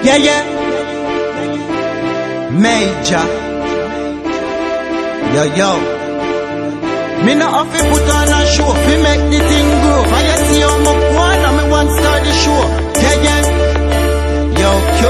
Yeah, yeah. Major. Yo, yo. Me no have to put on a show fi make the thing grow. And you see how much one and me want start the show. Yeah, yeah. Yo, Q.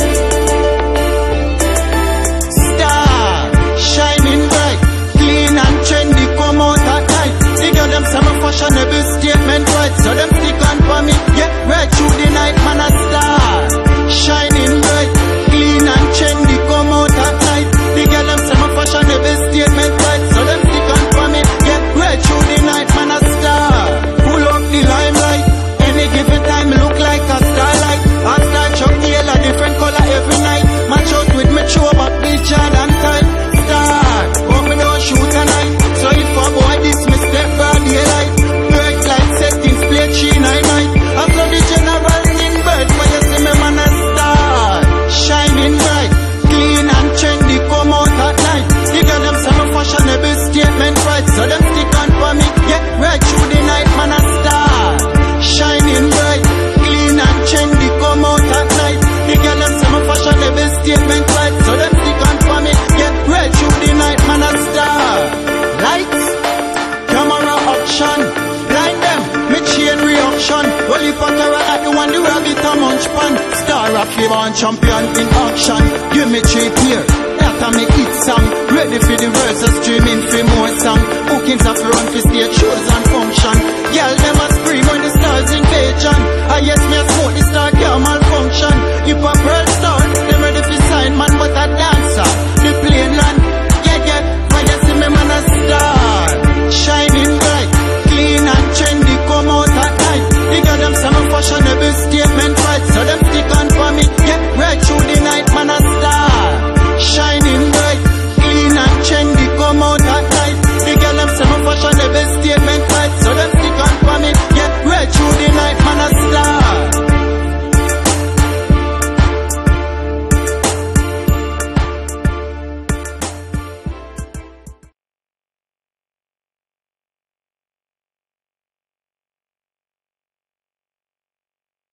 Star. Shining bright. Clean and trendy. Come out at night. See girl them summer fashionable statement right. So them stick on for me. Yeah, right through the night man a star. Shining bright. Clean and trendy. Come out at night. The girl them summer fashionable statement right. So them stick on for me. Yeah, right through the night man a star. Pull up the limelight. Any given time look like a starlight. A star Chuck Taylor, different color every night. Match out with me show back the Jordan time. Star, but me don't shoot a night. So if a boy this me step broad daylight. Bright light settings play 3 night. After the general in bird, when you see me man a star. Shining bright, clean and trendy, come out at night. The girl them summer fashionable statement right. So them stick on for me, yeah, right through the night man a star. Shining bright, clean and trendy, come out at night. The girl them summer fashionable statement right. So them stick on for me, yeah, right through the night man a star. Lights, camera action, blind them, me chain reaction. Well if I carry at the one the rabbit a munch pan. Star of flavor and champion in action. Give me 3 here, that me hit song. Ready for the verse, streaming for more song. Bookings of run for stage shows and function. Girl them a scream when the stars invasion. I hear